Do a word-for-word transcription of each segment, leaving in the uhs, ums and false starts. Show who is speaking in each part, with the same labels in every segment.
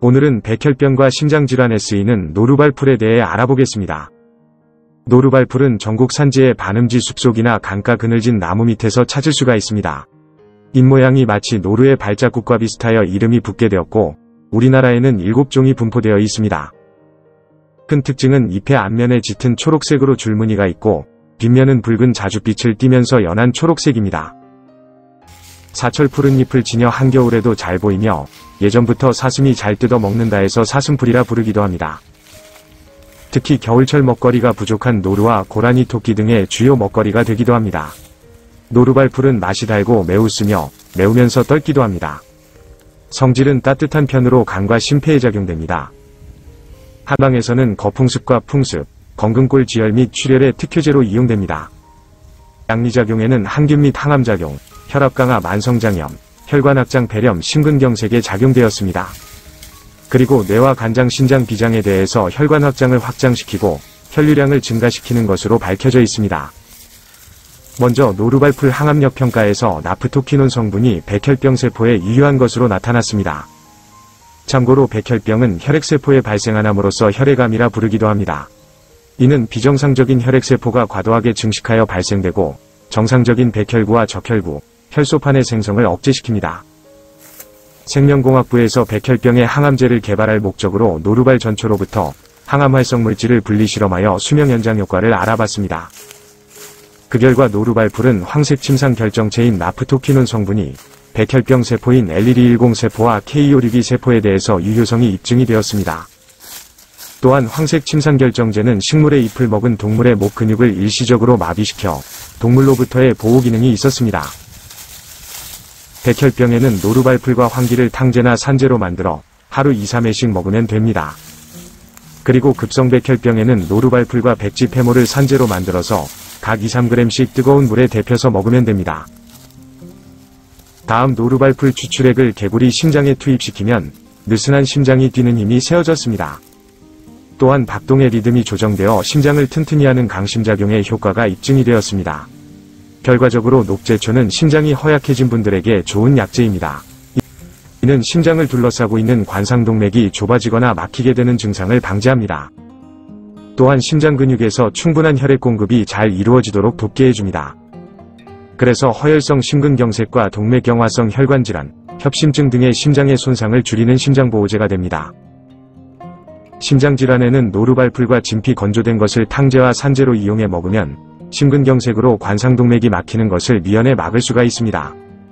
Speaker 1: 오늘은 백혈병과 심장질환에 쓰이는 노루발풀에 대해 알아보겠습니다. 노루발풀은 전국 산지의 반음지 숲속이나 강가 그늘진 나무 밑에서 찾을 수가 있습니다. 잎모양이 마치 노루의 발자국과 비슷하여 이름이 붙게 되었고 우리나라에는 일곱 종이 분포되어 있습니다. 큰 특징은 잎의 앞면에 짙은 초록색으로 줄무늬가 있고 뒷면은 붉은 자줏빛을 띠면서 연한 초록색입니다. 사철 푸른 잎을 지녀 한겨울에도 잘 보이며 예전부터 사슴이 잘 뜯어 먹는다 해서 사슴풀이라 부르기도 합니다. 특히 겨울철 먹거리가 부족한 노루와 고라니 토끼 등의 주요 먹거리가 되기도 합니다. 노루발풀은 맛이 달고 매우 쓰며 매우면서 떫기도 합니다. 성질은 따뜻한 편으로 간과 심폐에 작용됩니다. 한방에서는 거풍습과 풍습, 건근골 지혈 및 출혈의 특효제로 이용됩니다. 양리작용에는 항균 및 항암작용, 혈압 강화 만성장염, 혈관 확장 폐렴 심근경색에 작용되었습니다. 그리고 뇌와 간장 신장 비장에 대해서 혈관 확장을 확장시키고 혈류량을 증가시키는 것으로 밝혀져 있습니다. 먼저 노루발풀 항암력 평가에서 나프토키논 성분이 백혈병 세포에 유효한 것으로 나타났습니다. 참고로 백혈병은 혈액세포에 발생하남으로써 혈액암이라 부르기도 합니다. 이는 비정상적인 혈액세포가 과도하게 증식하여 발생되고 정상적인 백혈구와 적혈구, 혈소판의 생성을 억제시킵니다. 생명공학부에서 백혈병의 항암제를 개발할 목적으로 노루발 전초로부터 항암활성 물질을 분리 실험하여 수명 연장 효과를 알아봤습니다. 그 결과 노루발풀은 황색 침상 결정체인 나프토키논 성분이 백혈병 세포인 엘 일 이백십 세포와 케이 오백육십이 세포에 대해서 유효성이 입증이 되었습니다. 또한 황색 침상 결정제는 식물의 잎을 먹은 동물의 목 근육을 일시적으로 마비시켜 동물로부터의 보호 기능이 있었습니다. 백혈병에는 노루발풀과 황기를 탕제나 산제로 만들어 하루 이, 삼 회씩 먹으면 됩니다. 그리고 급성백혈병에는 노루발풀과 백지 페모를 산제로 만들어서 각 이, 삼 그램씩 뜨거운 물에 데펴서 먹으면 됩니다. 다음 노루발풀 추출액을 개구리 심장에 투입시키면 느슨한 심장이 뛰는 힘이 세워졌습니다. 또한 박동의 리듬이 조정되어 심장을 튼튼히 하는 강심작용의 효과가 입증이 되었습니다. 결과적으로 녹제초는 심장이 허약해진 분들에게 좋은 약재입니다. 이는 심장을 둘러싸고 있는 관상동맥이 좁아지거나 막히게 되는 증상을 방지합니다. 또한 심장 근육에서 충분한 혈액 공급이 잘 이루어지도록 돕게 해줍니다. 그래서 허혈성 심근경색과 동맥경화성 혈관질환, 협심증 등의 심장의 손상을 줄이는 심장보호제가 됩니다. 심장질환에는 노루발풀과 진피 건조된 것을 탕제와 산제로 이용해 먹으면 심근경색으로 관상동맥이 막히는 것을 미연에 막을 수가 있습니다.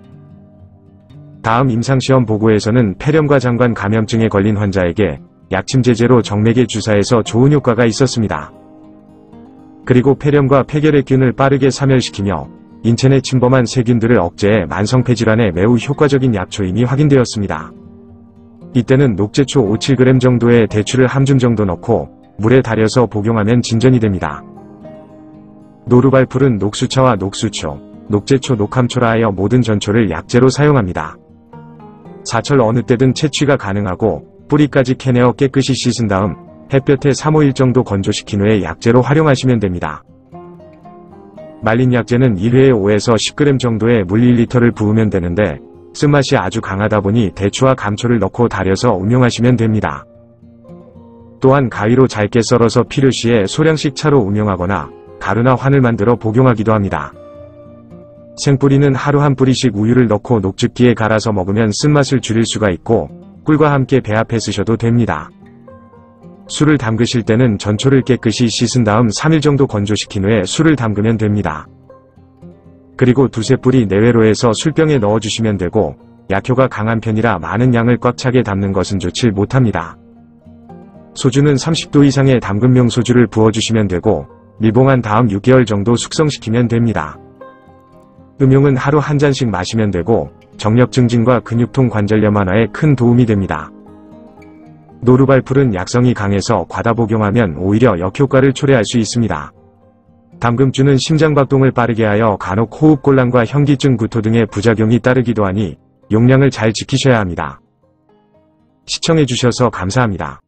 Speaker 1: 다음 임상시험 보고에서는 폐렴과 장관 감염증에 걸린 환자에게 약침제제로 정맥에 주사해서 좋은 효과가 있었습니다. 그리고 폐렴과 폐결핵균을 빠르게 사멸시키며 인체 내 침범한 세균들을 억제해 만성폐질환에 매우 효과적인 약초임이 확인되었습니다. 이때는 녹제초 오, 칠 그램 정도의 대추를 한 줌 정도 넣고 물에 달여서 복용하면 진전이 됩니다. 노루발풀은 녹수차와 녹수초, 녹제초, 녹함초라 하여 모든 전초를 약재로 사용합니다. 사철 어느 때든 채취가 가능하고 뿌리까지 캐내어 깨끗이 씻은 다음 햇볕에 삼, 오 일 정도 건조시킨 후에 약재로 활용하시면 됩니다. 말린 약재는 일 회에 오에서 십 그램 정도의 물 일 리터를 부으면 되는데 쓴맛이 아주 강하다 보니 대추와 감초를 넣고 달여서 음용하시면 됩니다. 또한 가위로 잘게 썰어서 필요시에 소량씩 차로 음용하거나 가루나 환을 만들어 복용하기도 합니다. 생뿌리는 하루 한 뿌리씩 우유를 넣고 녹즙기에 갈아서 먹으면 쓴맛을 줄일 수가 있고 꿀과 함께 배합해 쓰셔도 됩니다. 술을 담그실 때는 전초를 깨끗이 씻은 다음 삼 일 정도 건조시킨 후에 술을 담그면 됩니다. 그리고 두세 뿌리 내외로 해서 술병에 넣어주시면 되고 약효가 강한 편이라 많은 양을 꽉 차게 담는 것은 좋지 못합니다. 소주는 삼십 도 이상의 담근명 소주를 부어주시면 되고 밀봉한 다음 육 개월 정도 숙성시키면 됩니다. 음용은 하루 한 잔씩 마시면 되고 정력 증진과 근육통 관절염 완화에 큰 도움이 됩니다. 노루발풀은 약성이 강해서 과다 복용하면 오히려 역효과를 초래할 수 있습니다. 담금주는 심장박동을 빠르게 하여 간혹 호흡곤란과 현기증, 구토 등의 부작용이 따르기도 하니 용량을 잘 지키셔야 합니다. 시청해주셔서 감사합니다.